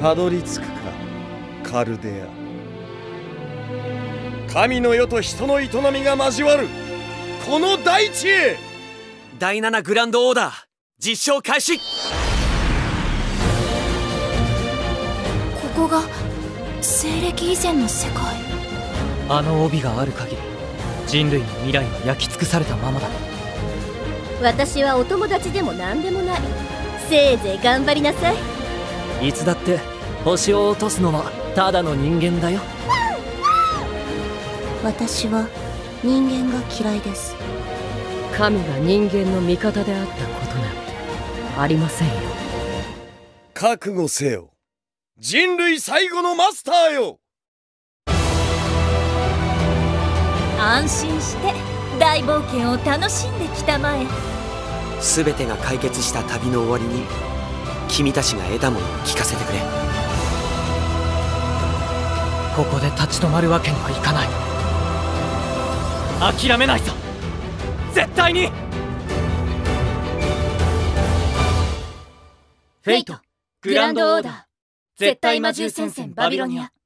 たどり着くか、カルデア。神の世と人の営みが交わるこの大地へ。 第7グランドオーダー実証開始。 ここが西暦以前の世界。 あの帯がある限り人類の未来は焼き尽くされたままだ。 私はお友達でも何でもない。せいぜい頑張りなさい。 いつだって星を落とすのはただの人間だよ。 私は人間が嫌いです。 神が人間の味方であったことなんてありませんよ。 覚悟せよ、人類最後のマスターよ。 安心して大冒険を楽しんできたまえ。 全てが解決した旅の終わりに君たちが得たものを聞かせてくれ。 ここで立ち止まるわけにはいかない。諦めないぞ、絶対に。 フェイトグランドオーダー絶対魔獣戦線バビロニア。